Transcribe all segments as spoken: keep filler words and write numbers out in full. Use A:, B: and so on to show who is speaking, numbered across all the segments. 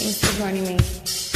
A: Thanks for joining me.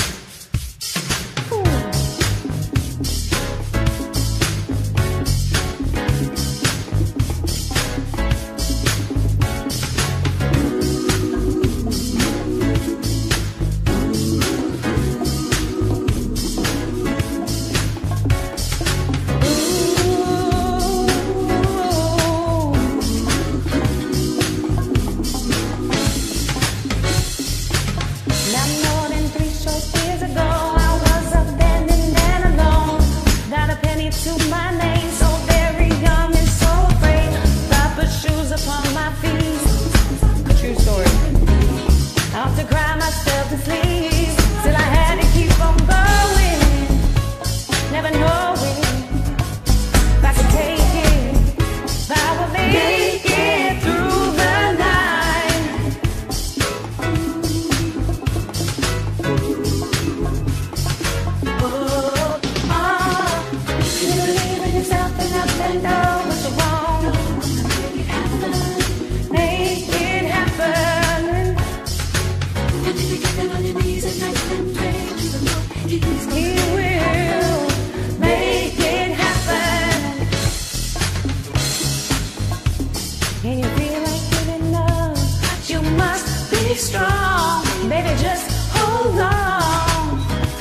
A: Strong, baby, just hold on.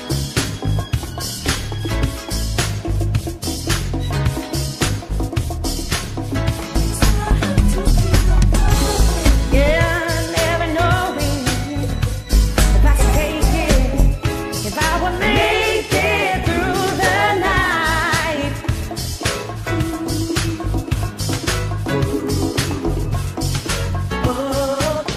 A: Yeah, never knowing if I could take it, if I would make it through the night. Oh.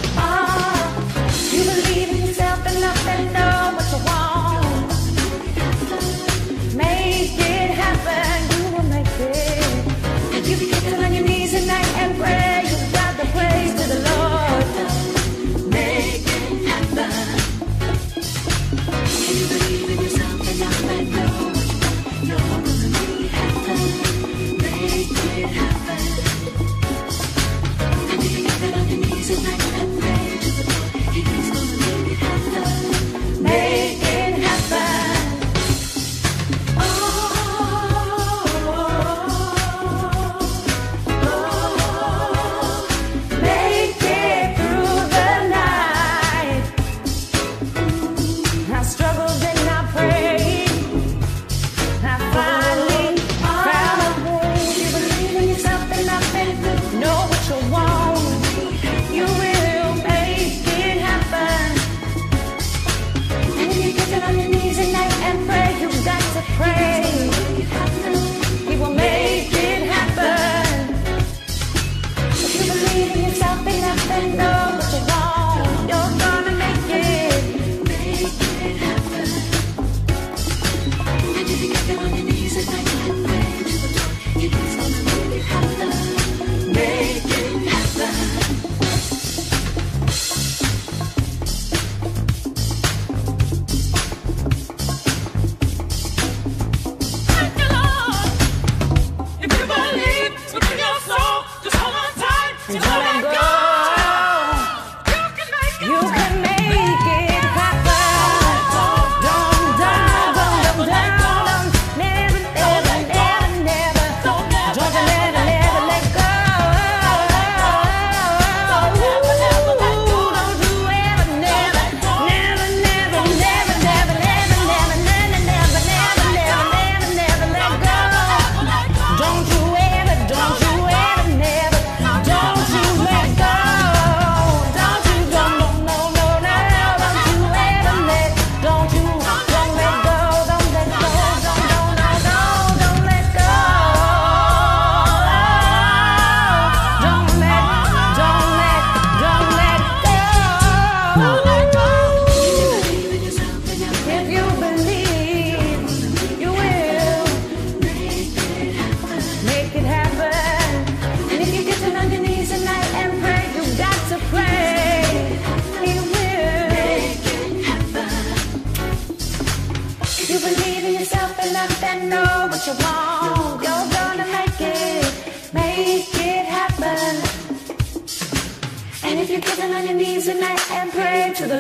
A: and know what you want. You're gonna make it, make it happen. And if you're getting on your knees tonight and pray to the Lord,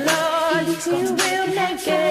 A: you will make it.